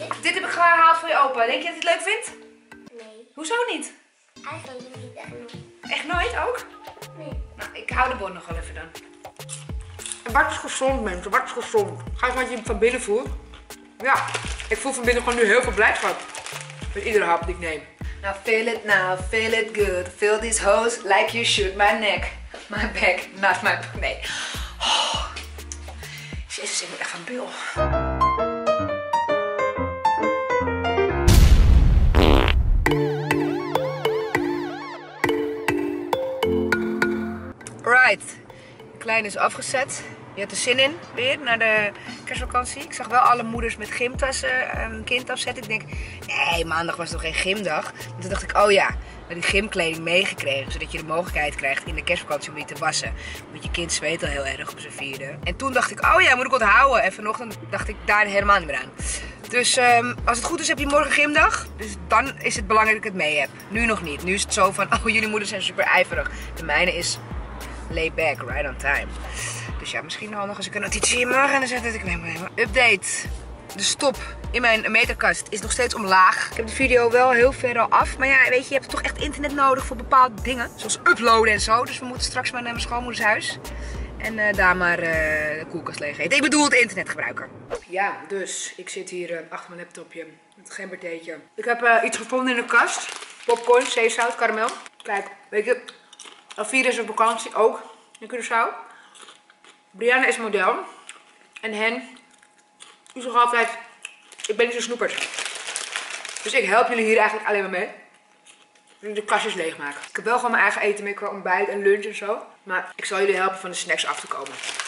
Dit heb ik gehaald voor je opa. Denk je dat hij het leuk vindt? Nee. Hoezo niet? Eigenlijk niet echt nooit. Echt nooit ook? Nee. Nou, ik hou de bon nog wel even dan. Wat is gezond, mensen? Wat is gezond? Ga eens wat je van binnen voelt. Ja, ik voel van binnen gewoon nu heel veel blijdschap. Met iedere hap die ik neem. Now feel it good. Feel these hoes like you should. My neck, my back, not my... Nee. Oh. Jezus, ik ben echt van bil. Right. Klein is afgezet. Je hebt er zin in weer naar de kerstvakantie. Ik zag wel alle moeders met gymtassen een kind afzetten. Ik denk, nee, maandag was nog geen gymdag. En toen dacht ik, oh ja, die gymkleding meegekregen. Zodat je de mogelijkheid krijgt in de kerstvakantie om die te wassen. Want je kind zweet al heel erg op zijn 4e. En toen dacht ik, oh ja, moet ik onthouden. En vanochtend dacht ik daar helemaal niet meer aan. Dus als het goed is heb je morgen gymdag. Dus dan is het belangrijk dat ik het mee heb. Nu nog niet. Nu is het zo van, oh jullie moeders zijn super ijverig. De mijne is lay back, right on time. Dus ja, misschien handig als ik een notitie in mag en dan zet ik neem update. De stop in mijn meterkast is nog steeds omlaag. Ik heb de video wel heel ver al af. Maar ja, weet je, je hebt toch echt internet nodig voor bepaalde dingen. Zoals uploaden en zo. Dus we moeten straks maar naar mijn schoonmoeders huis. En daar maar de koelkast leeg eten. Ik bedoel het internet gebruiken. Ja, dus ik zit hier achter mijn laptopje met een gembertheetje. Ik heb iets gevonden in de kast. Popcorn, zeezout, karamel. Kijk, weet je, al 4 is op vakantie ook in Curaçao. Brianna is model. En hen, u zegt altijd, ik ben niet zo snoeperd. Dus ik help jullie hier eigenlijk alleen maar mee. Dus de kastjes leegmaken. Ik heb wel gewoon mijn eigen eten mee qua ontbijt en lunch en zo. Maar ik zal jullie helpen van de snacks af te komen.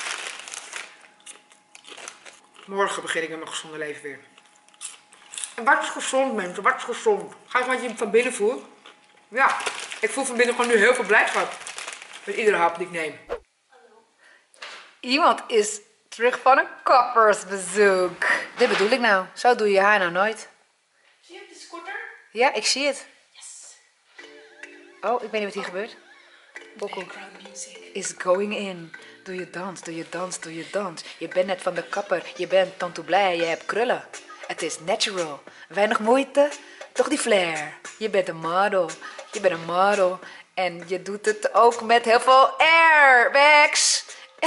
Morgen begin ik met mijn gezonde leven weer. En wat is gezond, mensen? Wat is gezond? Ga eens wat je van binnen voelt. Ja, ik voel van binnen gewoon nu heel veel blijdschap. Met iedere hap die ik neem. Iemand is terug van een kappersbezoek. Dit bedoel ik nou. Zo doe je haar nou nooit. Zie je op de scooter? Ja, ik zie het. Yes. Oh, ik weet niet wat hier gebeurt. Bokkoek is going in. Doe je dans, doe je dans, doe je dans. Je bent net van de kapper. Je bent tanto blij, je hebt krullen. Het is natural. Weinig moeite, toch die flair. Je bent een model. Je bent een model. En je doet het ook met heel veel airbags.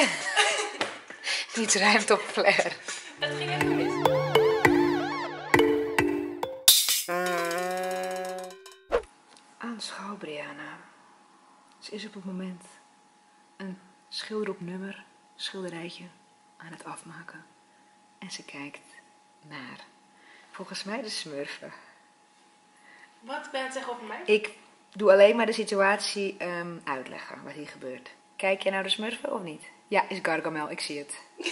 Niets rijmt op flair. Het ging even mis. Aanschouw, Brianna. Ze is op het moment een schilder op nummer, schilderijtje aan het afmaken. En ze kijkt naar, volgens mij, de smurfen. Wat ben je aan het zeggen over mij? Ik doe alleen maar de situatie uitleggen wat hier gebeurt. Kijk jij nou de smurfen of niet? Ja, is Gargamel, ik zie het.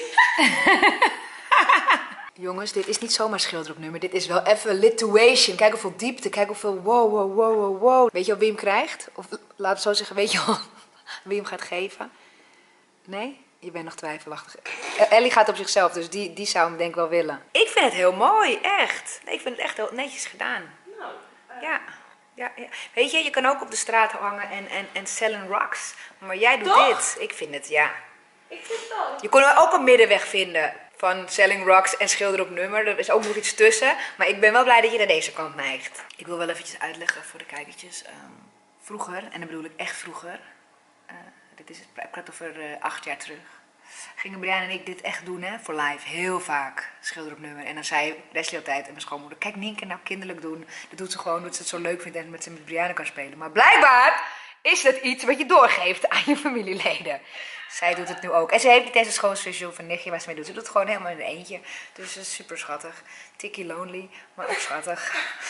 Jongens, dit is niet zomaar schilder op nummer. Dit is wel even lituation. Kijk hoeveel diepte, kijk hoeveel wow. Weet je al wie hem krijgt? Of laat het zo zeggen, weet je al wie hem gaat geven? Nee? Je bent nog twijfelachtig. Ellie gaat op zichzelf, dus die zou hem denk ik wel willen. Ik vind het heel mooi, echt. Nee, ik vind het echt heel netjes gedaan. Nou, Ja. Weet je, je kan ook op de straat hangen en sellen rocks. Maar jij doet Toch? dit. Ik vind het, ja. ik vind het ook. Je kon ook een middenweg vinden van selling rocks en schilder op nummer. Er is ook nog iets tussen. Maar ik ben wel blij dat je naar deze kant neigt. Ik wil wel eventjes uitleggen voor de kijkertjes. Vroeger, en dan bedoel ik echt vroeger. Ik praat over 8 jaar terug. Gingen Brianna en ik dit echt doen, hè, voor live. Heel vaak, schilder op nummer. En dan zei Leslie altijd en mijn schoonmoeder, kijk Nienke nou kinderlijk doen. Dat doet ze gewoon, omdat ze het zo leuk vindt en met ze met Brianna kan spelen. Maar blijkbaar is dat iets wat je doorgeeft aan je familieleden. Zij doet het nu ook. En ze heeft niet eens een schoonzusje of een nichtje waar ze mee doet. Ze doet het gewoon helemaal in eentje. Dus het is super schattig. Tikkie lonely, maar ook schattig.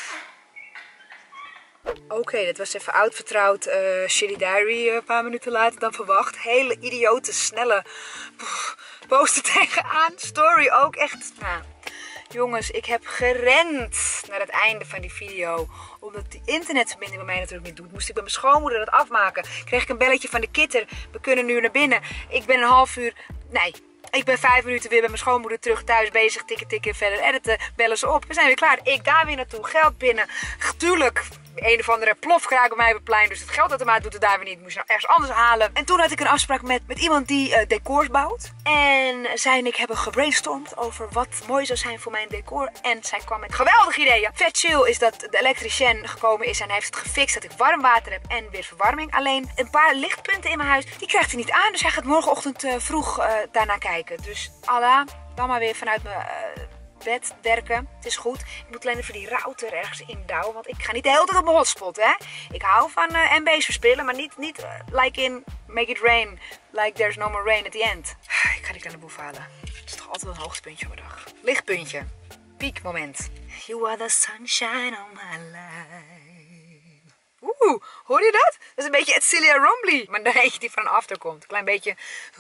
Oké, dit was even oud vertrouwd Shitty Diary een paar minuten later dan verwacht. Hele idiote, snelle poster tegenaan. Story ook echt. Nou, jongens, ik heb gerend naar het einde van die video. Omdat die internetverbinding bij mij natuurlijk niet doet. Moest ik bij mijn schoonmoeder dat afmaken. Kreeg ik een belletje van de kitter. We kunnen nu naar binnen. Ik ben een half uur... Nee, Ik ben 5 minuten weer bij mijn schoonmoeder terug thuis bezig. Tikken, verder editen. Bellen ze op. We zijn weer klaar. Ik daar weer naartoe. Geld binnen. Tuurlijk. Een of andere plofkraak bij mij op het plein. Dus het geldautomaat doet het daar weer niet. Moest je nou ergens anders halen. En toen had ik een afspraak met iemand die decors bouwt. En zij en ik hebben gebrainstormd over wat mooi zou zijn voor mijn decor. En zij kwam met geweldige ideeën. Vet chill is dat de elektricien gekomen is en hij heeft het gefixt dat ik warm water heb en weer verwarming. Alleen een paar lichtpunten in mijn huis, die krijgt hij niet aan. Dus hij gaat morgenochtend vroeg daarnaar kijken. Dus Allah, dan maar weer vanuit mijn bed werken. Het is goed. Ik moet alleen even die router ergens indouwen. Want ik ga niet de hele tijd op mijn hotspot, hè. Ik hou van MB's verspillen, maar niet like in make it rain. Like there's no more rain at the end. Ik ga die kleine boef halen. Het is toch altijd wel een hoogtepuntje op mijn dag. Lichtpuntje. Piekmoment. You are the sunshine on my life. Oeh, hoor je dat? Dat is een beetje Celia Rombly. Maar dan eentje die van after komt. Een klein beetje.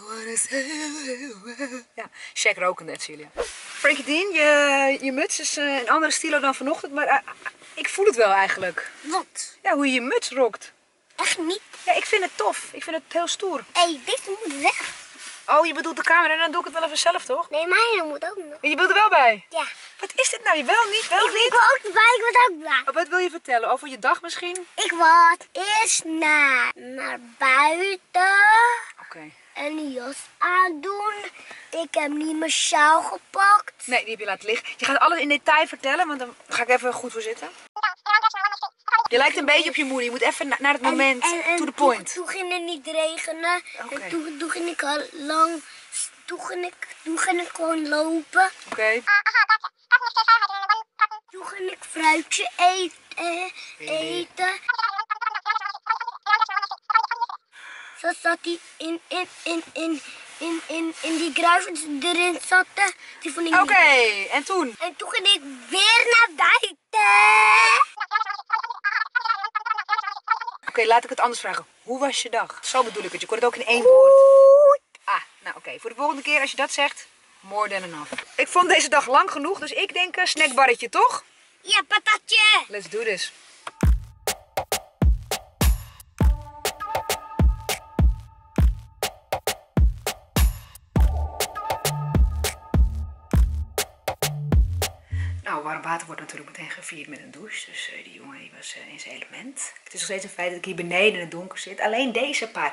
Ja, Shaq rokende Celia. Frankie Dean, je muts is een andere stilo dan vanochtend. Maar ik voel het wel eigenlijk. Wat? Ja, hoe je muts rokt. Echt niet? Ja, ik vind het tof. Ik vind het heel stoer. Hé, dit moet weg. Oh, je bedoelt de camera en dan doe ik het wel even zelf, toch? Nee, mijne moet ook nog. En je bent er wel bij? Ja. Wat is dit nou? Je wel niet? Wel Ik niet? wil ook bij, ik word ook blij. Oh, wat wil je vertellen? Over je dag misschien? Ik word eerst naar buiten Oké. een jas aandoen. Ik heb niet mijn sjaal gepakt. Nee, die heb je laten liggen. Je gaat alles in detail vertellen, want dan ga ik even goed voor zitten. Je lijkt een beetje op je moeder. Je moet even naar het moment, to the point. Toen ging het niet regenen. Oké. En toen ging ik al lang, toen ging ik gewoon lopen. Oké. Toen ging ik fruitje eten. Zo zat hij in die gruis erin zaten. Die vond ik Oké, niet. en toen? En toen ging ik weer naar buiten. Oké, laat ik het anders vragen. Hoe was je dag? Zo bedoel ik het. Je kon het ook in één woord. Ah, nou oké. Voor de volgende keer als je dat zegt, more than enough. Ik vond deze dag lang genoeg, dus ik denk een snackbarretje, toch? Ja, patatje. Let's do this. Nou, warm water wordt natuurlijk meteen gevierd met een douche. Dus die jongen die was in zijn element. Het is nog steeds een feit dat ik hier beneden in het donker zit. Alleen deze paar.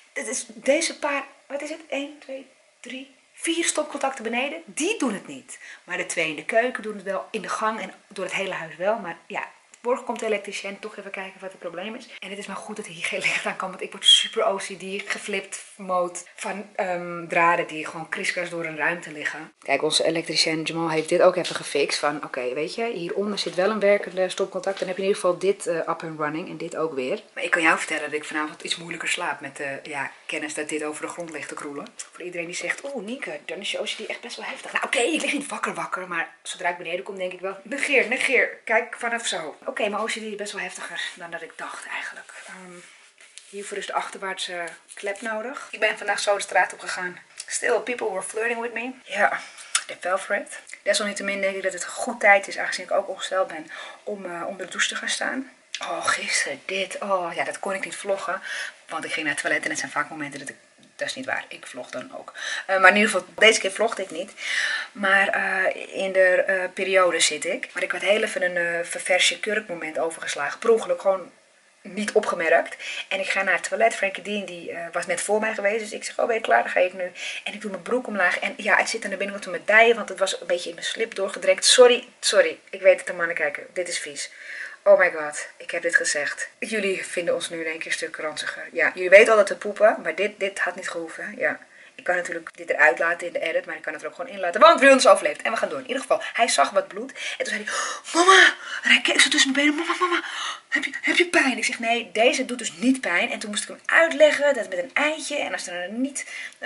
Wat is het? 1, 2, 3, 4 stopcontacten beneden. Die doen het niet. Maar de 2 in de keuken doen het wel. In de gang en door het hele huis wel. Maar ja, morgen komt de elektricien toch even kijken wat het probleem is. En het is maar goed dat hier geen licht aan kan. Want ik word super OCD, geflipt mode van draden die gewoon kriskras door een ruimte liggen. Kijk, onze elektricien Jamal heeft dit ook even gefixt. Van oké, weet je, hieronder zit wel een werkende stopcontact. Dan heb je in ieder geval dit up and running en dit ook weer. Maar ik kan jou vertellen dat ik vanavond iets moeilijker slaap met de kennis dat dit over de grond ligt te kroelen. Voor iedereen die zegt, oeh Nienke, dan is je OCD echt best wel heftig. Nou oké, ik lig niet wakker, maar zodra ik beneden kom denk ik wel, negeer. Kijk vanaf zo. Oké, mijn OCD is best wel heftiger dan dat ik dacht eigenlijk. Hiervoor is de achterwaartse klep nodig. Ik ben vandaag zo de straat op gegaan. Still, people were flirting with me. Ja, they fell for it. Desalniettemin denk ik dat het goed tijd is, aangezien ik ook ongesteld ben, om onder de douche te gaan staan. Oh, gisteren dit. Oh, ja, dat kon ik niet vloggen. Want ik ging naar het toilet en het zijn vaak momenten dat ik... Dat is niet waar, ik vlog dan ook. Maar in ieder geval, deze keer vlogde ik niet. Maar in de periode zit ik. Maar ik had heel even een verversje kurkmoment overgeslagen. Per ongeluk, gewoon niet opgemerkt. En ik ga naar het toilet. Frankie Dean die was net voor mij geweest. Dus ik zeg, oh ben je klaar, dan ga ik nu. En ik doe mijn broek omlaag. En ja, het zit aan de binnenkant van mijn dijen. Want het was een beetje in mijn slip doorgedrenkt. Sorry. Ik weet het, de mannen kijken. Dit is vies. Oh my god, ik heb dit gezegd. Jullie vinden ons nu in één keer een stuk ranziger. Ja, jullie weten al dat we poepen, maar dit had niet gehoeven. Ja. Ik kan natuurlijk dit eruit laten in de edit, maar ik kan het er ook gewoon in laten. Want Brian is overleefd. En we gaan door. In ieder geval, hij zag wat bloed. En toen zei hij, mama. En hij keek zo tussen mijn benen. Mama, heb je pijn? Ik zeg, nee, deze doet dus niet pijn. En toen moest ik hem uitleggen dat met een eitje. En als er niet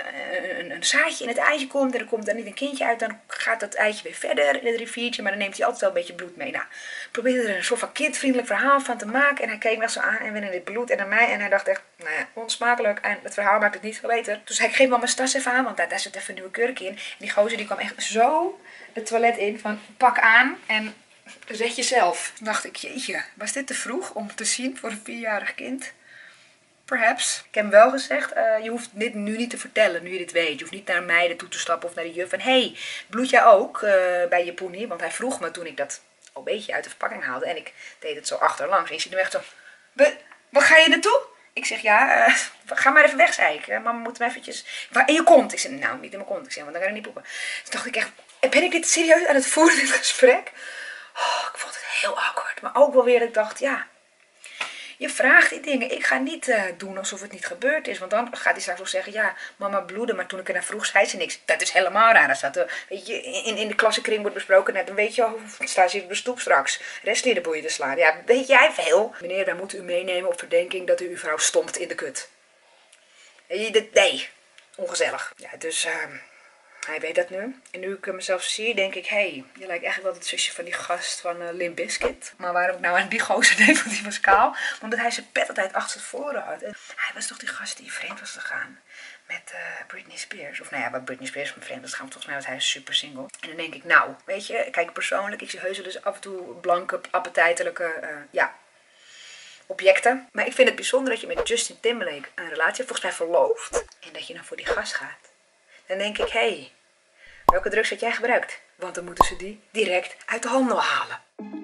een zaadje in het eitje komt. En er komt dan niet een kindje uit. Dan gaat dat eitje weer verder in het riviertje. Maar dan neemt hij altijd wel een beetje bloed mee. Nou, probeerde er een soort van kindvriendelijk verhaal van te maken. En hij keek me zo aan en weer in dit bloed en naar mij. En hij dacht echt, nou ja, onsmakelijk. En het verhaal maakt het niet veel beter. Dus hij geef me mijn tas even aan, want daar zit even een nieuwe kurk in. En die gozer die kwam echt zo het toilet in van pak aan en zet jezelf. Toen dacht ik, jeetje, was dit te vroeg om te zien voor een 4-jarig kind? Perhaps. Ik heb hem wel gezegd, je hoeft dit nu niet te vertellen, nu je dit weet. Je hoeft niet naar meiden toe te stappen of naar de juf. En hey, bloed jij ook bij je poenie? Want hij vroeg me toen ik dat al een beetje uit de verpakking haalde. En ik deed het zo achterlangs. En je ziet hem echt zo, waar ga je naartoe? Ik zeg, ja, ga maar even weg, zei ik. Mama moet hem eventjes... In je kont. Ik zeg, nou, niet in mijn kont. Ik zeg, want dan ga je niet poepen. Toen dacht ik echt, ben ik dit serieus aan het voeren, dit gesprek? Oh, ik vond het heel awkward. Maar ook wel weer dat ik dacht, ja... Je vraagt die dingen. Ik ga niet doen alsof het niet gebeurd is. Want dan gaat hij straks ook zeggen, ja, mama bloedde. Maar toen ik ernaar vroeg, zei ze niks. Dat is helemaal raar. Als dat weet je, in de klassenkring wordt besproken. Net, dan weet je al, staan ze op de stoep straks. Restleden boeien te slaan. Ja, weet jij veel? Meneer, wij moeten u meenemen op verdenking dat u uw vrouw stompt in de kut. Nee, ongezellig. Ja, dus... hij weet dat nu. En nu ik mezelf zie, denk ik, hé, je lijkt echt wel het zusje van die gast van Limp Bizkit. Maar waarom ik nou aan die gozer deed, want die was kaal? Omdat hij zijn pet altijd achter het voren had. En hij was toch die gast die vreemd was gegaan met Britney Spears. Of nou ja, bij Britney Spears van vreemd was gegaan, volgens mij was hij super single. En dan denk ik, nou, weet je, kijk persoonlijk, ik zie heus wel dus af en toe blanke, appetijtelijke, objecten. Maar ik vind het bijzonder dat je met Justin Timberlake een relatie hebt, volgens mij verloofd. En dat je nou voor die gast gaat. Dan denk ik, hé, welke drugs had jij gebruikt? Want dan moeten ze die direct uit de handel halen.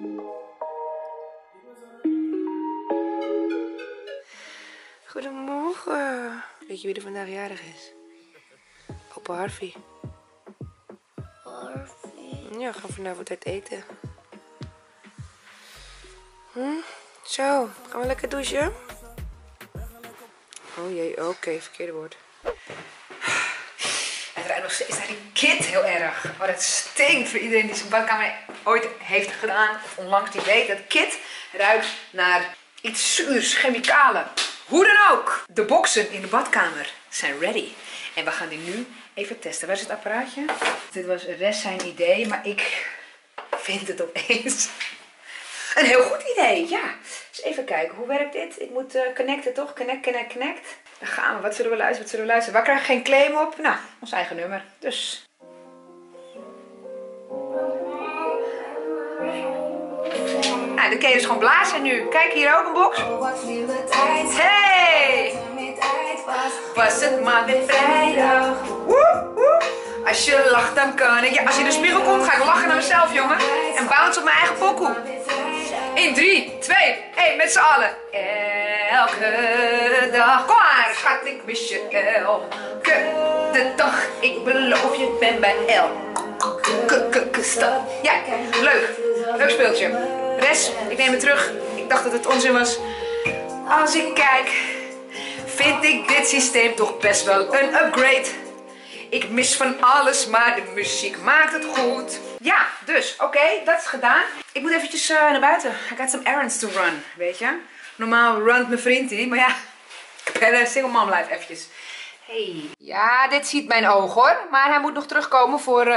Goedemorgen. Weet je wie er vandaag jarig is? Opa Harvey. Harvey. Ja, gaan we vanavond uit eten. Zo, gaan we lekker douchen? Oh jee, oké, verkeerde woord. Het ruikt nog steeds naar die kit heel erg. Oh, dat stinkt voor iedereen die zijn badkamer ooit heeft gedaan. Of onlangs die weet. Dat kit ruikt naar iets zuurs, chemicalen. Hoe dan ook. De boxen in de badkamer zijn ready. En we gaan die nu even testen. Waar is het apparaatje? Dit was Rest zijn idee, maar ik vind het opeens een heel goed idee. Ja. Dus even kijken, hoe werkt dit? Ik moet connecten toch? Connect. Dan gaan we. Wat zullen we luisteren? Waar krijgen we geen claim op? Nou, ons eigen nummer. Dus. Nou, dan kun je dus gewoon blazen nu. Kijk, hier ook een box. Hey! Was het maar weer vrijdag. Woe. Als je lacht, dan kan ik. Ja, als je in de spiegel komt, ga ik lachen naar mezelf, jongen. En bounce op mijn eigen pokoe. In 3, 2, 1, met z'n allen. Elke dag. Kom maar, schat, ik mis je elke dag. Ik beloof je, ben bij elke stad. Ja, leuk. Leuk speeltje. Res, ik neem het terug. Ik dacht dat het onzin was. Als ik kijk, vind ik dit systeem toch best wel een upgrade. Ik mis van alles, maar de muziek maakt het goed. Ja, dus, oké, dat is gedaan. Ik moet eventjes naar buiten. I got some errands to run, weet je. Normaal runt mijn vriend die, maar ja, ik ben een single mom life eventjes. Hey. Ja, dit ziet mijn oog hoor. Maar hij moet nog terugkomen voor,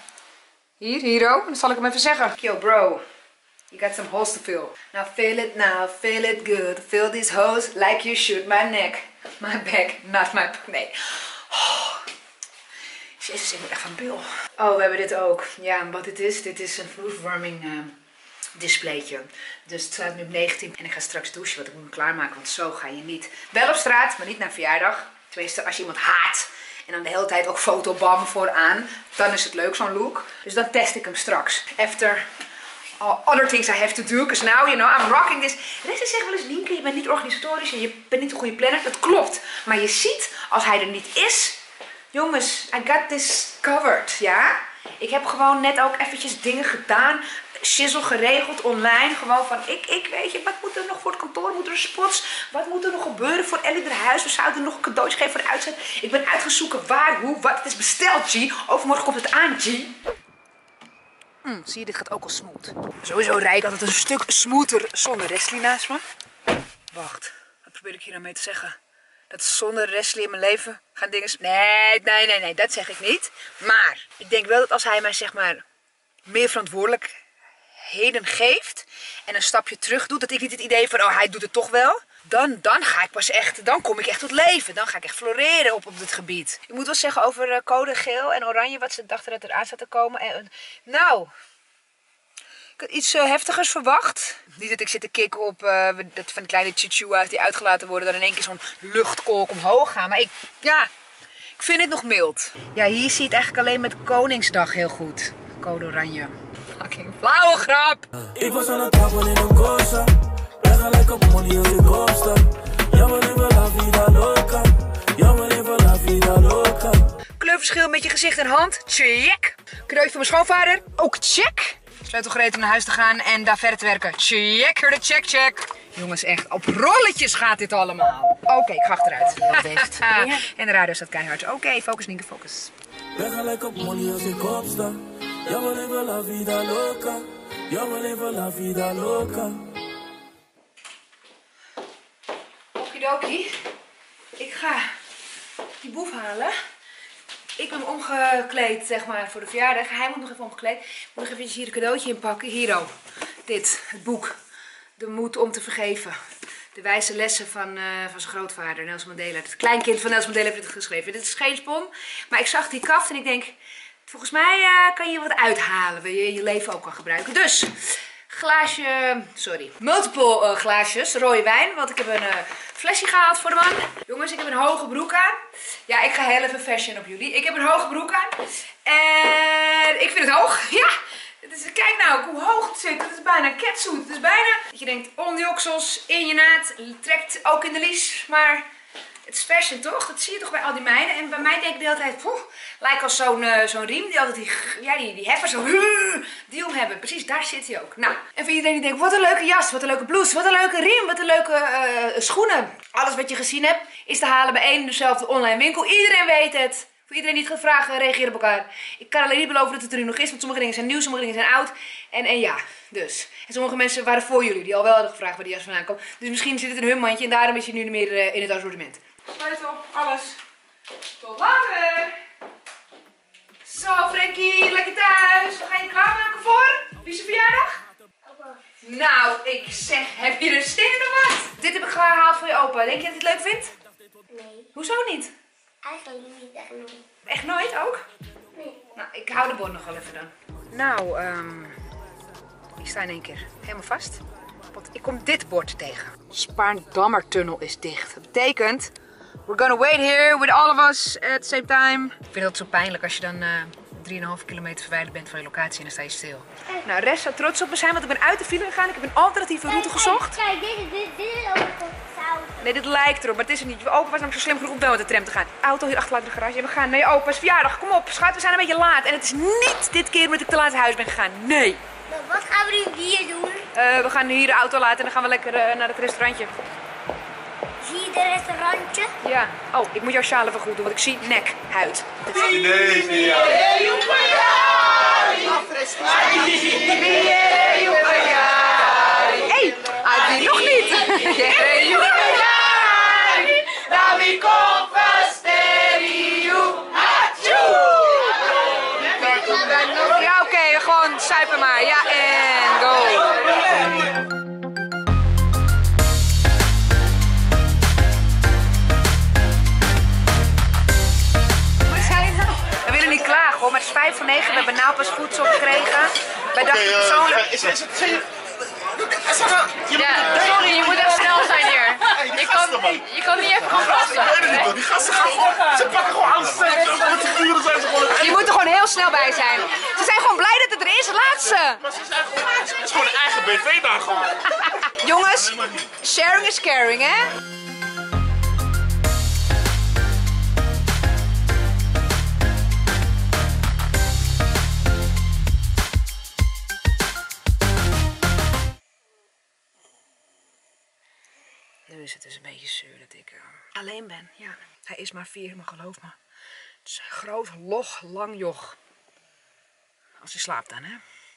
hier ook. Dan zal ik hem even zeggen. Yo bro, you got some holes to fill. Now feel it good. Fill these holes like you should. My neck, my back, not my... Nee. Oh. Jezus, ik moet echt van bil. Oh, we hebben dit ook. Ja, wat dit is een vloerverwarming displaytje. Dus het staat nu op 19 en ik ga straks douchen, want ik moet me klaarmaken, want zo ga je niet. Wel op straat, maar niet naar verjaardag. Tenminste, als je iemand haat en dan de hele tijd ook fotobam vooraan, dan is het leuk, zo'n look. Dus dan test ik hem straks. After all other things I have to do, because now, you know, I'm rocking this. Mensen zeggen wel eens, Nienke, je bent niet organisatorisch en je bent niet een goede planner. Dat klopt. Maar je ziet, als hij er niet is... Jongens, I got this covered, ja? Ik heb gewoon net ook eventjes dingen gedaan. Shizzle geregeld online. Gewoon van, ik weet je, wat moet er nog voor het kantoor? Moet er spots? Wat moet er nog gebeuren voor Ellie haar huis? We zouden nog een cadeautje geven voor de uitzet. Ik ben uitgezoeken waar, hoe, wat. Het is besteld, G. Overmorgen komt het aan, G. Zie je, dit gaat ook al smooth. Sowieso rijd ik altijd een stuk smoother zonder Restley naast me. Wacht, wat probeer ik hier nou mee te zeggen? Dat zonder Restley in mijn leven gaan dingen... Nee, dat zeg ik niet. Maar ik denk wel dat als hij mij zeg maar meer verantwoordelijkheden geeft en een stapje terug doet, dat ik niet het idee van, oh, hij doet het toch wel. Dan ga ik pas echt, dan kom ik echt tot leven. Dan ga ik echt floreren op dit gebied. Ik moet wel zeggen over code geel en oranje, wat ze dachten dat er aan zat te komen. En, nou, Ik had iets heftigers verwacht. Niet dat ik zit te kicken op dat van die kleine chichua's die uitgelaten worden. Dan in één keer zo'n luchtkolk omhoog gaan. Maar ik vind het nog mild. Ja, hier zie je het eigenlijk alleen met Koningsdag heel goed. Code oranje. Fucking flauwe grap. Ik was aan het trappen in een Corsa. Ben gelijk op money als ik opsta. Jammer even la vida loca. Jammer even la vida loca. Kleurverschil met je gezicht en hand. Check. Cadeautje van mijn schoonvader. Ook check. Sleutel gereed om naar huis te gaan en daar verder te werken. Check. Heurde check. Jongens, echt op rolletjes gaat dit allemaal. Oké, ik ga achteruit. En de radio staat keihard. Oké, focus Nienke, focus. Ben gelijk op money als ik opsta. Jammer even la vida loca. Jammer even la vida loca. Okidoki. Ik ga die boef halen. Ik ben omgekleed, zeg maar, voor de verjaardag. Hij moet nog even omgekleed. Ik moet nog even hier een cadeautje inpakken. Hiero. Dit, het boek. De moed om te vergeven. De wijze lessen van zijn grootvader, Nelson Mandela. Het kleinkind van Nelson Mandela heeft het geschreven. Dit is geen spon. Maar ik zag die kaft en ik denk, volgens mij kan je wat uithalen. Waar je je leven ook kan gebruiken. Dus, glaasje, multiple glaasjes, rode wijn. Want ik heb een flesje gehaald voor de man. Jongens, ik heb een hoge broek aan. Ja, ik ga heel even fashion op jullie. Ik heb een hoge broek aan. En ik vind het hoog. Ja, kijk nou hoe hoog het zit. Het is bijna catsuit. Het is bijna dat je denkt, om die oksels, in je naad. Trekt ook in de lies. Maar het is fashion toch? Dat zie je toch bij al die meiden. En bij mij denk ik de hele tijd, lijkt als zo'n riem die altijd die heffers zo die om hebben. Precies, daar zit hij ook. Nou, en voor iedereen die denkt, wat een leuke jas, wat een leuke blouse, wat een leuke riem, wat een leuke schoenen. Alles wat je gezien hebt is te halen bij één en dezelfde online winkel. Iedereen weet het. Voor iedereen die het gaat vragen, reageer op elkaar. Ik kan alleen niet beloven dat het er nu nog is, want sommige dingen zijn nieuw, sommige dingen zijn oud. En ja, dus. En sommige mensen waren voor jullie, die al wel hadden gevraagd waar die jas vandaan komt. Dus misschien zit het in hun mandje en daarom is je nu meer in het assortiment. Sleutel, alles. Tot later! Zo, Frankie, lekker thuis. We gaan je klaarmaken voor? Wie is je verjaardag? Opa. Nou, ik zeg, heb je er zin in of wat? Dit heb ik gehaald voor je opa. Denk je dat hij het leuk vindt? Nee, Hoezo niet? eigenlijk niet echt nooit. Echt nooit ook? Nee. Nou, ik hou de bon nog wel even dan. Nou, ik sta in één keer helemaal vast. Want ik kom dit bord tegen. Spaarndammertunnel is dicht. Dat betekent, we're gonna wait here with all of us at the same time. Ik vind dat zo pijnlijk als je dan 3,5 kilometer verwijderd bent van je locatie en dan sta je stil. Nou, Rest zou trots op me zijn, want ik ben uit de file gegaan. Ik heb een alternatieve route gezocht. Kijk, dit is ook een zout. Nee, dit lijkt erop, maar het is er niet. Je opa was namelijk zo slim genoeg om wel met de tram te gaan. Auto hier achterlaten in de garage. En we gaan naar je opa's verjaardag. Kom op, schat, we zijn een beetje laat. En het is niet dit keer omdat ik te laat naar huis ben gegaan. Nee. Wat gaan we nu hier doen? We gaan hier de auto laten en dan gaan we lekker naar het restaurantje. Zie je de restaurantje? Ja. Oh, ik moet jouw sjaal even goed doen, want ik zie nek, huid. Hey, die nog niet. Ja, oké, gewoon suipen maar. Ja, en go. We willen niet klagen hoor, maar het is 8:55. We hebben nou pas voedsel gekregen. Wij dachten persoonlijk... Ja, sorry, je moet echt snel zijn hier. Je kan niet even gaan plassen. Die gasten gaan gewoon, ze pakken gewoon alles. Met de buren zijn ze gewoon. Je moet er gewoon heel snel bij zijn. Ze zijn gewoon blij dat het er is, laat ze. Maar ze zijn gewoon, het is gewoon een eigen BV daar gewoon. Jongens, sharing is caring, hè? Nu is het dus een beetje zuur dat ik alleen ben. Ja, hij is maar 4, maar geloof me. Het is een groot, lang joch. Als hij slaapt dan, hè.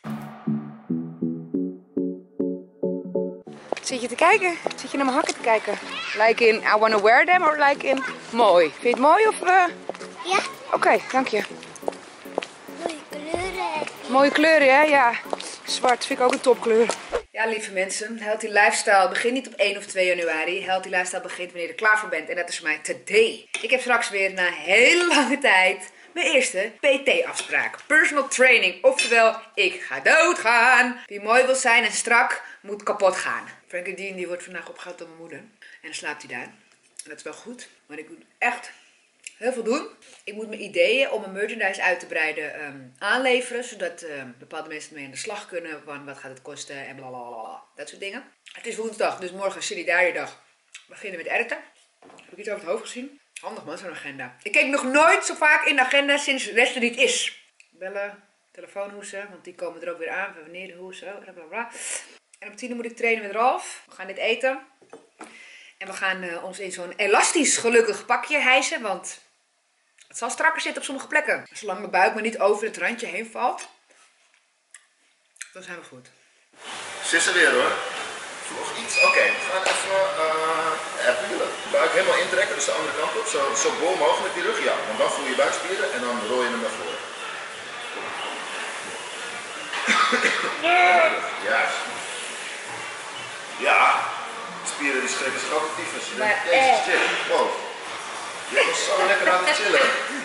Zit je te kijken? Zit je naar mijn hakken te kijken? Like in I wanna wear them or like in mooi? Vind je het mooi of... Ja. Oké, dank je. Mooie kleuren. Mooie kleuren, hè? Ja. Zwart vind ik ook een topkleur. Ja, lieve mensen. Healthy Lifestyle begint niet op 1 of 2 januari. Healthy Lifestyle begint wanneer je er klaar voor bent. En dat is voor mij today. Ik heb straks weer na hele lange tijd mijn eerste PT-afspraak. Personal training, oftewel ik ga doodgaan. Wie mooi wil zijn en strak, moet kapot gaan. Frankie Dean die wordt vandaag opgehaald door mijn moeder. En dan slaapt hij daar. En dat is wel goed, want ik moet echt heel veel doen. Ik moet mijn ideeën om mijn merchandise uit te breiden aanleveren. Zodat bepaalde mensen ermee aan de slag kunnen. Van wat gaat het kosten en blablabla. Dat soort dingen. Het is woensdag, dus morgen is solidariedag. We beginnen met editen. Heb ik iets over het hoofd gezien? Handig man, zo'n agenda. Ik keek nog nooit zo vaak in de agenda sinds de rest er niet is. Bellen, telefoonhoesen, want die komen er ook weer aan. Wanneer, de hoe, zo, blablabla. En om 10 uur moet ik trainen met Ralf. We gaan dit eten. En we gaan ons in zo'n elastisch gelukkig pakje hijsen, want het zal strakker zitten op sommige plekken. Zolang mijn buik maar niet over het randje heen valt, dan zijn we goed. Zit ze weer hoor. Nog iets? Oké, we gaan even pulen. Buik helemaal intrekken, dus de andere kant op. Zo bol mogelijk die rug, ja. Want dan voel je buikspieren en dan rol je hem naar voren. Juist. Ja. Spieren die schrikken zich ook actief. Dus je denkt, jezus, chill. Wow. Je was zo lekker aan het chillen.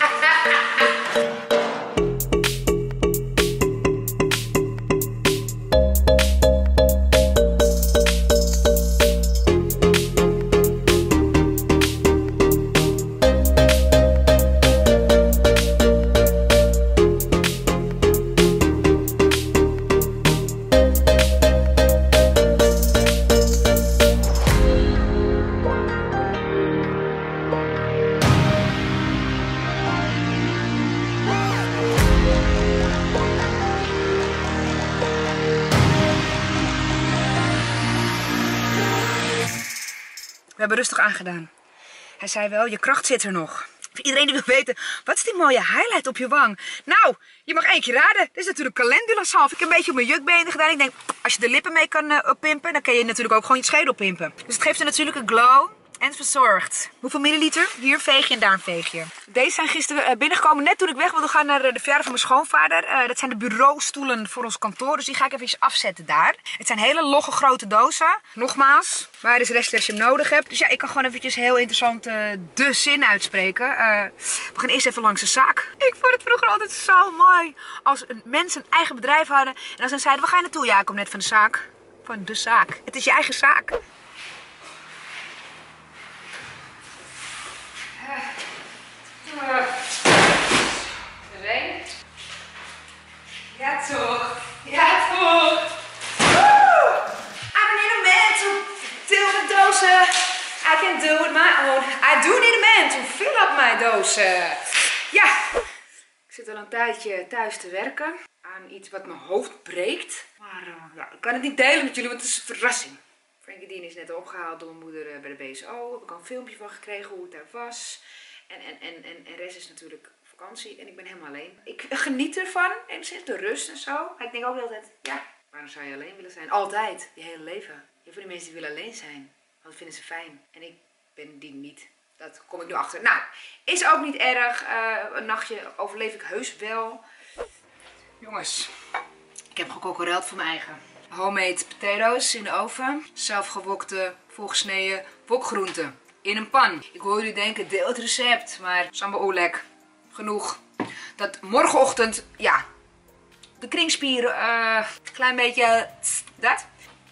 We hebben rustig aangedaan. Hij zei wel, je kracht zit er nog. Voor iedereen die wil weten, wat is die mooie highlight op je wang? Nou, je mag 1 keer raden. Dit is natuurlijk calendula salve. Ik heb een beetje op mijn jukbenen gedaan. Ik denk, als je de lippen mee kan pimpen, dan kan je natuurlijk ook gewoon je schedel pimpen. Dus het geeft er natuurlijk een glow. En het verzorgt. Hoeveel milliliter? Hier een veegje en daar een veegje. Deze zijn gisteren binnengekomen net toen ik weg wilde gaan naar de verjaardag van mijn schoonvader. Dat zijn de bureaustoelen voor ons kantoor. Dus die ga ik even afzetten daar. Het zijn hele logge grote dozen. Nogmaals, waar is rest als je hem nodig hebt. Dus ja, ik kan gewoon eventjes heel interessant de zin uitspreken. We gaan eerst even langs de zaak. Ik vond het vroeger altijd zo mooi. Als mensen een eigen bedrijf hadden. En als ze zeiden, waar ga je naartoe? Ja, ik kom net van de zaak. Van de zaak. Het is je eigen zaak. Reen? Ja toch, ja toch. Woo! I don't need a man to fill my dozen. I can do it my own. I do need a man to fill up my dozen. Ja, ik zit al een tijdje thuis te werken aan iets wat mijn hoofd breekt. Maar ja, ik kan het niet delen met jullie, want het is een verrassing. Frankie Dean is net opgehaald door mijn moeder bij de BSO. Heb ik al een filmpje van gekregen hoe het daar was. En rest is natuurlijk vakantie en ik ben helemaal alleen. Ik geniet ervan, enigszins de rust en zo. Maar ik denk ook altijd, ja, waarom zou je alleen willen zijn? Altijd, je hele leven. Je voor die mensen die willen alleen zijn, want dat vinden ze fijn. En ik ben die niet. Dat kom ik nu achter. Nou, is ook niet erg. Een nachtje overleef ik heus wel. Jongens, ik heb gekokkereld voor mijn eigen. Homemade potatoes in de oven. Zelfgewokte, volgesneden wokgroenten. In een pan. Ik hoor jullie denken, deel het recept. Maar sambal oelek. Genoeg. Dat morgenochtend, ja. De kringspieren, klein beetje, dat.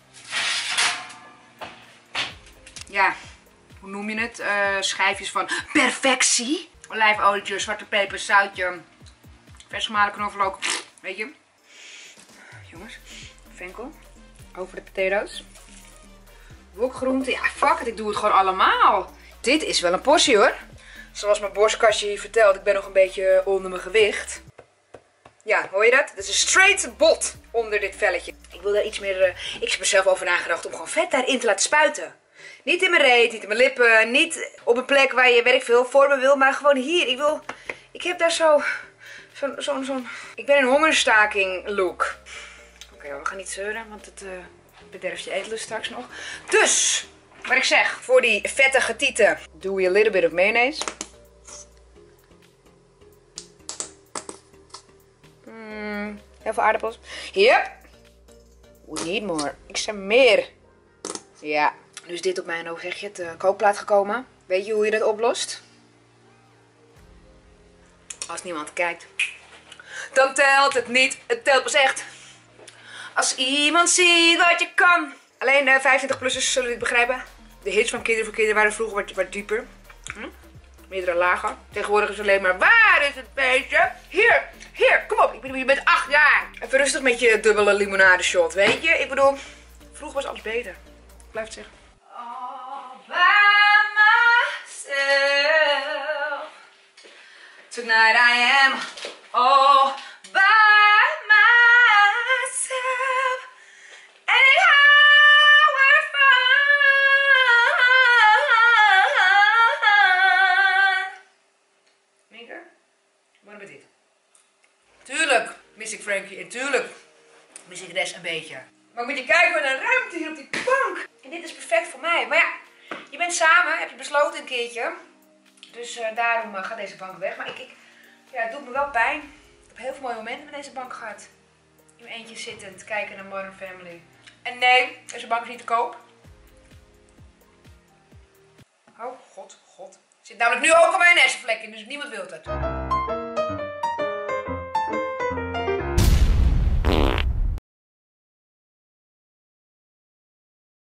Ja, hoe noem je het? Schijfjes van perfectie. Olijfolietje, zwarte peper, zoutje. Vers gemalen knoflook. Weet je. Jongens, venkel. Over de potatoes. Wokgroenten, ja fuck it, ik doe het gewoon allemaal. Dit is wel een portie hoor. Zoals mijn borstkastje hier vertelt, ik ben nog een beetje onder mijn gewicht. Ja, hoor je dat? Dat is een straight bot onder dit velletje. Ik wil daar iets meer, ik heb er zelf over nagedacht om gewoon vet daarin te laten spuiten. Niet in mijn reet, niet in mijn lippen, niet op een plek waar je werk veel vormen wil, maar gewoon hier. Ik heb daar zo'n, ik ben in een hongerstaking look. Oké, we gaan niet zeuren, want het bederft je eetlust straks nog. Dus, wat ik zeg, voor die vettige tieten doe je a little bit of mayonaise. Heel veel aardappels. Yep. We need more. Ik zeg meer. Ja. Nu is dit op mijn, hoe zeg je het, kookplaat gekomen. Weet je hoe je dat oplost? Als niemand kijkt, dan telt het niet. Het telt pas echt als iemand ziet wat je kan. Alleen 25-plussers zullen dit begrijpen. De hits van Kinderen voor Kinderen waren vroeger wat dieper. Meerdere lagen. Tegenwoordig is het alleen maar, waar is het beestje? Hier, kom op. Ik bedoel, je bent 8 jaar. Even rustig met je dubbele limonade shot, weet je? Ik bedoel, vroeger was alles beter. Ik blijf het zeggen. All by myself. Tonight I am all by myself. Anyhow we're fine. Meeker, wat is dit? Tuurlijk mis ik Frankie en tuurlijk mis ik Des een beetje. Maar moet je kijken wat een ruimte hier op die bank. En dit is perfect voor mij. Maar ja, je bent samen, heb je besloten een keertje. Dus daarom gaat deze bank weg. Maar ja, het doet me wel pijn. Ik heb heel veel mooie momenten met deze bank gehad. In mijn eentje zittend, kijken naar Modern Family. En nee, deze bank is niet te koop. Oh, god. Er zit namelijk nu ook al mijn hersenvlek in, dus niemand wil het.